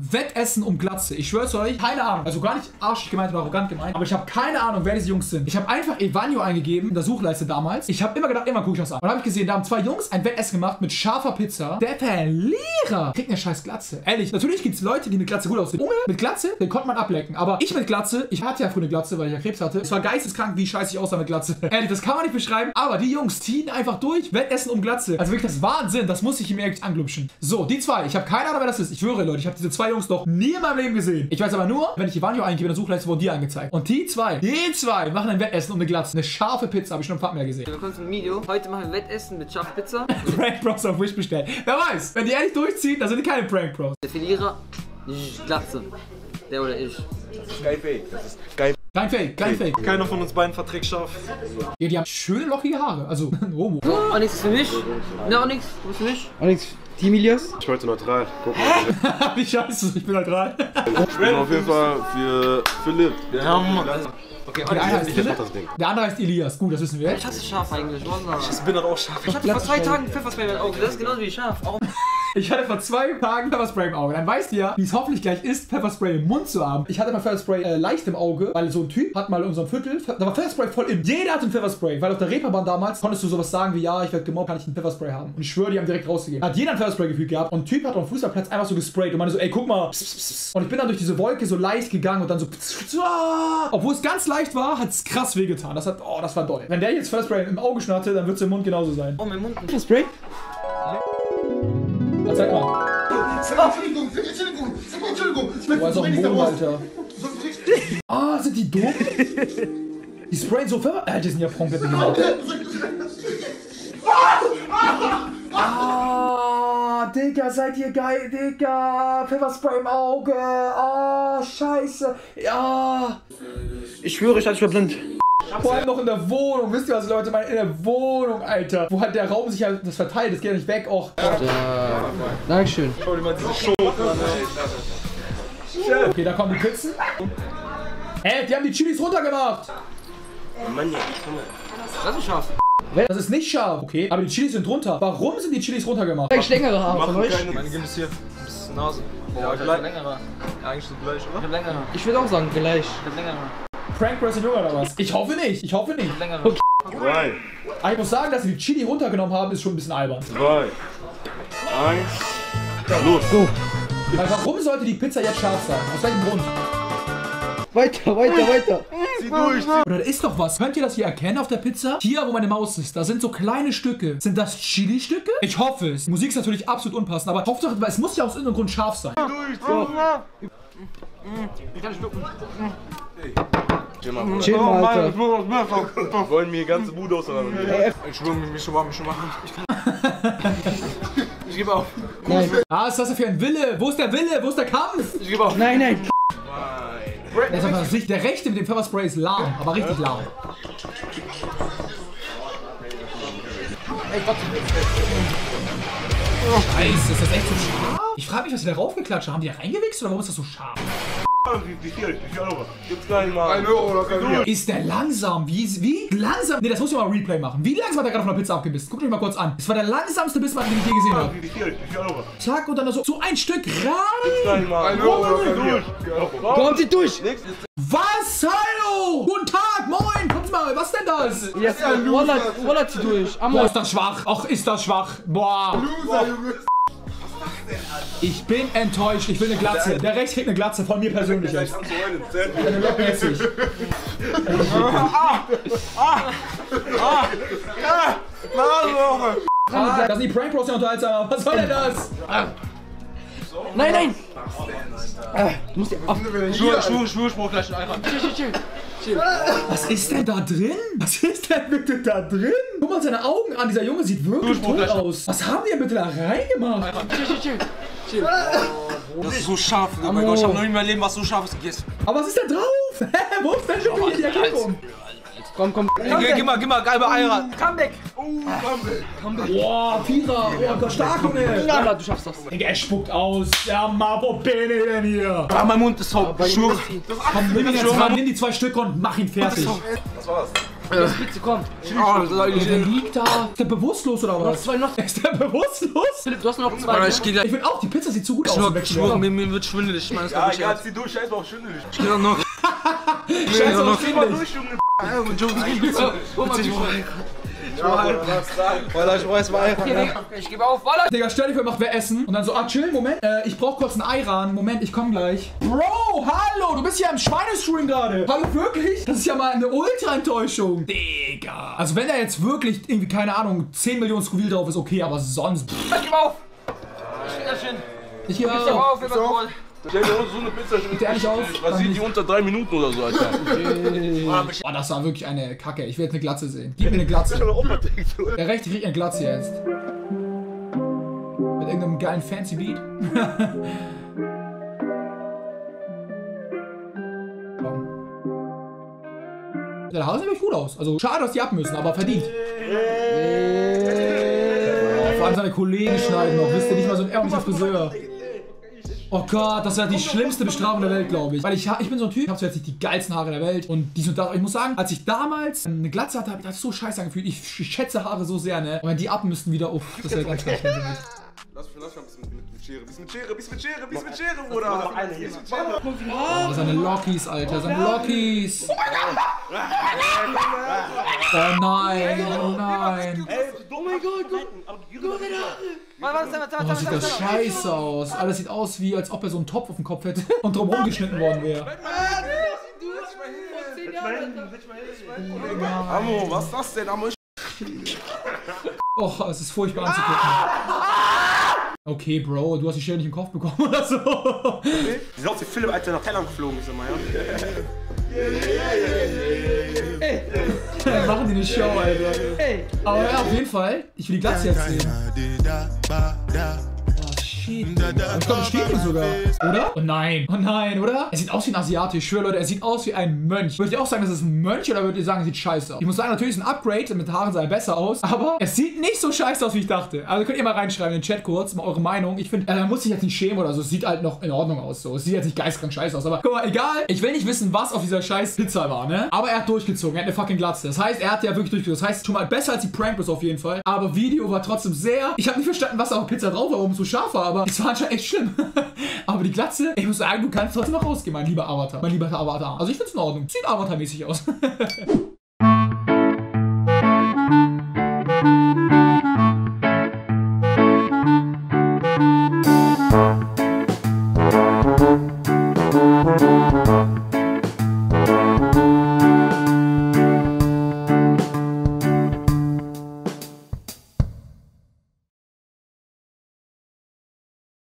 Wettessen um Glatze. Ich schwör's euch, keine Ahnung. Also gar nicht arschig gemeint oder arrogant gemeint. Aber ich habe keine Ahnung, wer diese Jungs sind. Ich habe einfach Evanio eingegeben in der Suchleiste damals. Ich habe immer gedacht, immer guck ich das an. Und dann habe ich gesehen, da haben 2 Jungs ein Wettessen gemacht mit scharfer Pizza. Der Verlierer kriegt eine scheiß Glatze. Ehrlich, natürlich gibt es Leute, die mit Glatze gut aussehen. Junge mit Glatze, den konnte man ablecken. Aber ich mit Glatze, ich hatte ja früher eine Glatze, weil ich ja Krebs hatte. Es war geisteskrank, wie scheiße ich aussah mit Glatze. Ehrlich, das kann man nicht beschreiben. Aber die Jungs ziehen einfach durch. Wettessen um Glatze. Also wirklich das Wahnsinn. Das muss ich ihm ehrlich anglupschen. So, die 2. Ich habe keine Ahnung, wer das ist. Ich schwöre, Leute, ich habe diese 2 Jungs noch nie in meinem Leben gesehen. Ich weiß aber nur, wenn ich Evanio eingebe in der Suchleiste, wurden die angezeigt. Und die 2 machen ein Wettessen um eine Glatze. Eine scharfe Pizza, habe ich schon im Thumbnail gesehen. Willkommen zum Video. Heute machen wir Wettessen mit scharfer Pizza. Prank Bros auf Wish bestellt. Wer weiß, wenn die ehrlich durchziehen, dann sind die keine Prank Bros. Der Verlierer, Glatze. Der oder ich. Geil Fake. Das ist geil. Kein Fake, kein Fake. Keiner von uns beiden verträgt scharf. Ja, die haben schöne lockige Haare. Also, Homo. So, Onyx ist für mich. Ne, Onyx, du bist für mich. Onyx, Team Ilias? Ich wollte neutral. Guck mal. Wie scheiße, ich bin neutral. Ich bin auf jeden Fall für Philipp. Wir haben. Okay, Der eine heißt Ich Philipp, mach das Ding. der andere heißt Elias. Gut, das wissen wir. Ich hasse scharf eigentlich. Ich bin dann auch scharf. Ich hatte vor 2 Tagen Pfefferspray in meinem Auge. Das ist genauso wie scharf. Auch Ich hatte vor 2 Tagen Pfefferspray im Auge. Dann weißt ihr ja, wie es hoffentlich gleich ist, Pfefferspray im Mund zu haben. Ich hatte mal Pfefferspray leicht im Auge, weil so ein Typ hat mal in unserem Viertel, da war Pfefferspray voll in. Jeder hatte ein Pfefferspray, weil auf der Reeperbahn damals konntest du sowas sagen wie, ja, ich werde gemobbt, kann ich ein Pfefferspray haben. Und ich schwöre, die haben direkt rausgegeben. Hat jeder ein Pfefferspray gefühlt gehabt und ein Typ hat auf dem Fußballplatz einfach so gesprayt und meinte so, ey, guck mal. Und ich bin dann durch diese Wolke so leicht gegangen und dann so, obwohl es ganz leicht war, hat es krass wehgetan. Das hat, oh, das war doll. Wenn der jetzt Pfefferspray im Auge schon hatte, dann wird es im Mund genauso sein. oh, mein Mund. Spray? Zeig mal. Du warst auch ein Boom, Alter. Ah, sind die dumm? Die sprayen so Pfeffer. Alter, die sind ja komplett gemacht. Ah, Digga, seid ihr geil, Digga. Pfefferspray im Auge. Ah, scheiße. Ja. Ich schwöre, ich hatte mich blind. Vor allem noch in der Wohnung. Wisst ihr, was Leute meinen? In der Wohnung, Alter. Wo halt der Raum sich halt das verteilt. Das geht ja nicht weg. Och. Dankeschön. Schau dir mal diese Show an. Okay, da kommen die Pizzen. Die haben die Chilis runtergemacht. Mann, ja. Das ist scharf. Das ist nicht scharf. Okay, aber die Chilis sind runter. Warum sind die Chilis runtergemacht? Ich längere Haare von euch. Meine gehen bis hier. Bis Nase. Ja, gleich. Ja, eigentlich so gleich, oder? Ich hab längere. Ich würde auch sagen, gleich. Ich hab längere. Prank Bros sind jünger oder was? Ich hoffe nicht. Ich hoffe nicht. Längere. Okay. 3, Aber ich muss sagen, dass sie die Chili runtergenommen haben, ist schon ein bisschen albern. 2, 1. Los. Go. Weil warum sollte die Pizza jetzt scharf sein? Aus welchem Grund? Weiter, weiter, weiter. Zieh durch. Oder da ist doch was. Könnt ihr das hier erkennen auf der Pizza? Hier, wo meine Maus ist, da sind so kleine Stücke. Sind das Chili-Stücke? Ich hoffe es. Musik ist natürlich absolut unpassend, aber Hauptsache, es muss ja aus irgendeinem Grund scharf sein. Ich kann schlucken. Chill mal, Chill mal, Alter. Wir wollen mir die ganze Bude auseinandernehmen. Entschuldigung, mich schon machen. Ich gebe auf. Nein. Ah, was ist das denn für ein Wille? Wo ist der Wille? Wo ist der Kampf? Ich gebe auf. Nein, nein. Der, ist aber der rechte mit dem Pfefferspray ist lahm, aber richtig lahm. Scheiße, ist das echt so scharf? Ich frage mich, was die da raufgeklatscht haben. Haben die da reingewichst oder warum ist das so scharf? Wie viel Euro? Gibt's gar nicht mal. 1 Euro oder kein Bier. Ist der langsam? Wie langsam? Ne, das muss ich mal Replay machen. Wie langsam hat er gerade von der Pizza abgebissen? Guckt euch mal kurz an. Es war der langsamste Biss, den ich je gesehen habe. Wie viel Euro? Zack, und dann so ein Stück rein. Gar nicht mal. 1 Euro oder kein Bier. Kommt sie durch. Was? Hallo? Guten Tag, moin. Kommt mal, was denn das? Jetzt Walla zieh durch. Boah, ist das schwach. Ach, ist das schwach. Boah. Ich bin enttäuscht. Ich will eine Glatze. Der rechts kriegt eine Glatze von mir persönlich. Eine lockmäßig. Das sind die Prank Bros, die unterhaltsam. Was soll denn das? Nein, nein. Du musst Schwurspruch gleich in einer. Chill. Was ist denn da drin? Was ist denn bitte da drin? Guck mal seine Augen an. Dieser Junge sieht wirklich tot aus. Was haben die denn bitte da reingemacht? Chill. Das ist so scharf. Oh mein Gott, ich hab noch nie in meinem Leben was so scharfes gegessen. Aber was ist da drauf? Hä? Wo ist denn schon wieder die Erklärung? Komm. Gib mal, gelbe Eier. Comeback. Boah, Vierer. Oh Gott, stark, Junge. Ja, du schaffst das. Digga, er spuckt aus. Ja, Mann, wo bin ich denn hier? Ah, mein Mund ist taub. Ich schwöre. Komm, nimm die 2 Stücke und mach ihn fertig. Was war's? Bitte, komm. Der liegt da. Ist der bewusstlos oder was? Ist der bewusstlos? Philipp, du hast noch 2. Ich geh gleich. Ich finde auch, die Pizza sieht zu gut aus. Ich schwöre, mir wird schwindelig. Ich meine, Ja, egal, zieh durch, scheiß mal auf schwindelig. ich geh doch noch. Scheiße, noch Zieh mal durch, Junge. Ich gebe auf, Walla. Digga, stell dir vor, macht wer essen und dann so, chill, Moment, ich brauch kurz ein Ei ran, Moment, ich komm gleich. Bro, hallo, du bist hier im Schweinestream gerade. Hallo, wirklich? Das ist ja mal eine Ultra-Enttäuschung. Digga. Also wenn da jetzt wirklich irgendwie, keine Ahnung, 10 Millionen Scoville drauf ist, okay, aber sonst... Ich gebe auf. Ich gebe Ich auf. auf, Überkohl. Stell dir so eine Pizza schon. Ehrlich auf? Rasiert die unter 3 Minuten oder so, Alter. Boah, das war wirklich eine Kacke. Ich will jetzt eine Glatze sehen. Gib mir eine Glatze. Der Rechte kriegt eine Glatze jetzt. Mit irgendeinem geilen fancy Beat. Komm. Der Haare sieht wirklich gut aus. Also schade, dass die ab müssen, aber verdient. Vor allem seine Kollegen schneiden noch. Wisst ihr, nicht mal so ein ehrlicher Friseur. Oh Gott, das ist ja die schlimmste Bestrafung der Welt, glaube ich. Weil ich bin so ein Typ, ich habe zwar jetzt nicht die geilsten Haare der Welt und dies und das. Aber ich muss sagen, als ich damals eine Glatze hatte, habe ich das so scheiße angefühlt. Ich schätze Haare so sehr, ne? Und wenn die ab müssten wieder, uff, das wäre ganz schlimm für mich. Lass mal ein bisschen mit Schere. Bisschen mit Schere, Bruder. Oh, seine Lockies, Alter, seine Lockies. Oh nein, oh nein. Oh mein Gott, Oh, sieht das scheiße aus. Alles sieht aus, wie als ob er so einen Topf auf dem Kopf hätte und drumherum geschnitten worden wäre. Amo, was ist das denn, Amo? Oh, es ist furchtbar anzugucken. Okay, Bro, du hast die Stelle nicht im Kopf bekommen oder so. Sieht aus wie Philipp, als er nach Thailand geflogen ist immer, ja? Machen die eine Show, Alter. Aber ja, auf jeden Fall. Ich will die Glatze jetzt sehen. Oh, shit. Ich glaube, es steht hier sogar. Oder? Oh nein. Oh nein, oder? Er sieht aus wie ein Asiate. Ich schwöre, Leute, er sieht aus wie ein Mönch. Würdet ihr auch sagen, das ist ein Mönch oder würdet ihr sagen, er sieht scheiße aus? Ich muss sagen, natürlich ist ein Upgrade. Mit Haaren sah er besser aus. Aber es sieht nicht so scheiße aus, wie ich dachte. Also könnt ihr mal reinschreiben in den Chat kurz, mal eure Meinung. Ich finde, er muss sich jetzt nicht schämen oder so. Es sieht halt noch in Ordnung aus. So. Es sieht jetzt nicht geistkrank scheiße aus. Aber guck mal, egal. Ich will nicht wissen, was auf dieser scheiß Pizza war, ne? Aber er hat durchgezogen. Er hat eine fucking Glatze. Das heißt, er hat ja wirklich durchgezogen. Das heißt, schon mal besser als die Prankbus auf jeden Fall. Aber Video war trotzdem sehr... Ich habe nicht verstanden, was auf der Pizza drauf war, warum es so scharf war. Aber es war anscheinend echt schlimm. Aber die Glatze, ich muss sagen, du kannst trotzdem noch rausgehen, mein lieber Avatar. Mein lieber Avatar. Also ich find's in Ordnung. Sieht Avatar-mäßig aus.